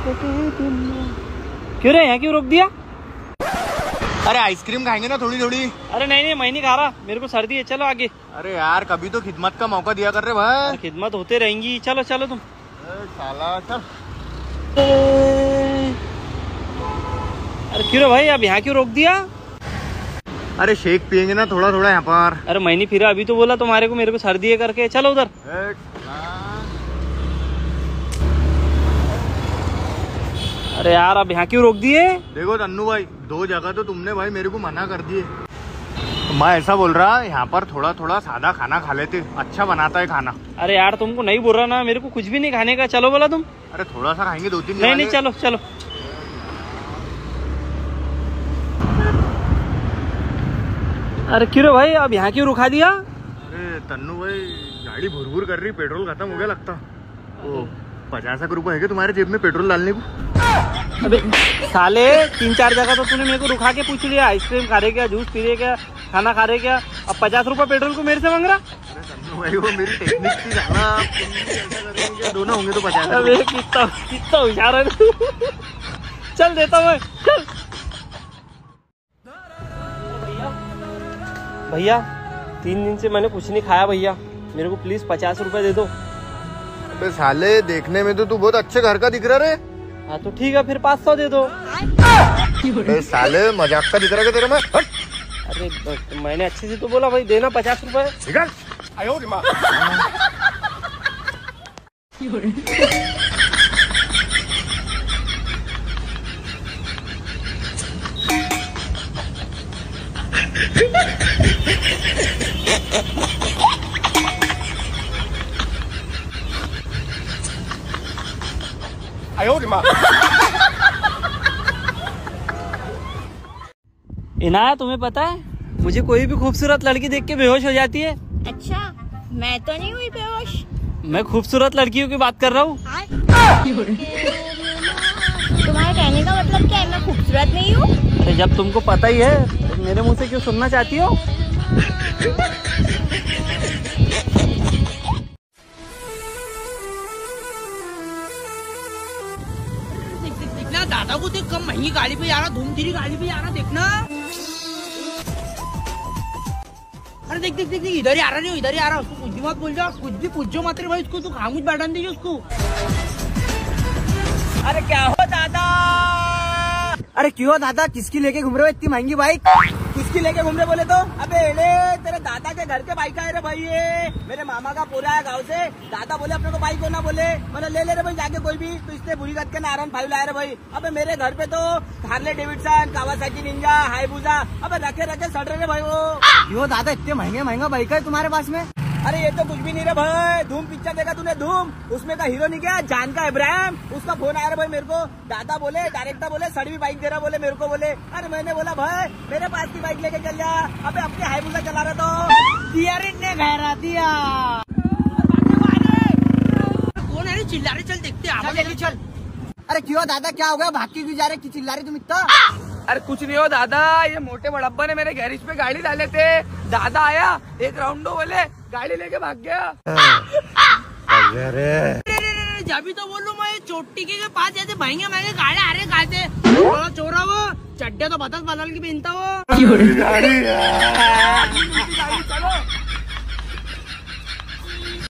क्यों रे, यहाँ क्यों रोक दिया? अरे आइसक्रीम खाएंगे ना थोड़ी थोड़ी। अरे नहीं मैं नहीं खा रहा, मेरे को सर्दी है, चलो आगे। अरे यार कभी तो खिदमत का मौका दिया कर रहे भाई। खिदमत होते रहेंगी, चलो चलो तुम। साला चल। अरे क्यों रे भाई, अब यहाँ क्यों रोक दिया? अरे शेक पियेंगे ना थोड़ा थोड़ा यहाँ पर। अरे मैं नहीं फिरा, अभी तो बोला तुम्हारे को मेरे को सर्दी है करके, चलो उधर। अरे यार अब यहाँ क्यों रोक दिए? देखो तन्नू भाई, 2 जगह तो तुमने भाई मेरे को मना कर दिए। मैं ऐसा बोल रहा, यहाँ पर थोड़ा थोड़ा सादा खाना खा लेते, अच्छा बनाता है खाना। अरे यार तुमको नहीं बोल रहा ना, मेरे को कुछ भी नहीं खाने का, चलो बोला तुम। अरे थोड़ा सा खाएंगे, 2-3 नहीं चलो चलो। अरे क्यों रे भाई, अब यहाँ क्यों रुका दिया? अरे तन्नू भाई गाड़ी भुर कर रही, पेट्रोल खत्म हो गया लगता। 50 रुपए है क्या तुम्हारे जेब में पेट्रोल डालने को? अबे साले 3-4 जगह तो तूने मेरे को रुका के पूछ लिया, आइसक्रीम खा रहे क्या, जूस पी रहे क्या, खाना खा रहे क्या, अब 50 रुपए पेट्रोल को मेरे से मांग रहा? अरे तन्नू भाई वो मेरी टेक्निक थी साला, दोनों होंगे तो 50। अबे कितना होशियार है तू। चल देता मैं, चल। भैया 3 दिन से मैंने कुछ नहीं खाया भैया, मेरे को प्लीज 50 रुपए दे दो। अबे साले देखने में तो तू बहुत अच्छे घर का दिख रहा रे। हाँ तो ठीक है फिर 500 दे दो। अबे साले मजाक का दिख रहा है तेरे में। अरे मैंने अच्छे से तो बोला भाई, देना 50 रुपए। इनाया तुम्हें पता है, मुझे कोई भी खूबसूरत लड़की देख के बेहोश हो जाती है। अच्छा, मैं तो नहीं हुई बेहोश। मैं खूबसूरत लड़कियों की बात कर रहा हूँ। तुम्हारे कहने का मतलब क्या है, मैं खूबसूरत नहीं हूँ? अरे जब तुमको पता ही है तो मेरे मुंह से क्यों सुनना चाहती हो? देखना दादा को देख, कम महंगी गाड़ी पे जा रहा, धूमधीरी गाड़ी पे जा रहा, देखना। अरे देख देख देख इधर ही आ रहा, नहीं इधर ही आ रहा। उसको कुछ भी मत बोल जाओ, कुछ भी पूछो मत रे भाई उसको, तू खामोश बैठा दीजिए उसको। अरे क्या हो दादा? अरे क्यों दादा, किसकी लेके घूम रहे हो इतनी महंगी बाइक? किसकी लेके घूम रहे बोले तो? अबे ले, तेरे दादा के घर के बाइक है रे भाई, ये मेरे मामा का पूरा है गाँव से। दादा बोले अपने को बाइक होना बोले, मैंने ले रे भाई जाके कोई भी। तो इसने बुरी गत के नारायण 5 लाया रे भाई। अबे मेरे घर पे तो Harley Davidson, Kawasaki Ninja, Hayabusa अबे रखे सड़ रहे भाई वो। क्यों दादा, इतने महंगा बाइक है तुम्हारे पास में? अरे ये तो कुछ भी नहीं रे भाई। धूम पिक्चर देखा तूने? धूम, उसमें का हीरो नहीं क्या, जान का इब्राहिम, उसका फोन आया रे भाई मेरे को। दादा बोले, डायरेक्टर बोले सड़वी बाइक दे रहा बोले मेरे को बोले। अरे मैंने बोला भाई मेरे पास की बाइक लेके चल जा। अबे अपने हाईबुजा चला रहा तो दिया रे ने गहरा दिया। कौन है चिल्ला रहे? चल देखते हैं, चल। अरे क्यों दादा, क्या हो गया, भाग के क्यों जा रहे, क्यों चिल्ला रहे तुम इतना? अरे कुछ नहीं हो दादा, ये मोटे बड़ब्बा ने मेरे गैरेज पे गाड़ी डाले थे। दादा आया, एक राउंडो बोले, गाड़ी लेके भाग गया। जब तो बोलूं मैं, चोटी के पास ऐसे महंगे गाड़ी आ रहे खाते चोरा वो चड्डे तो बदल की पहनता वो।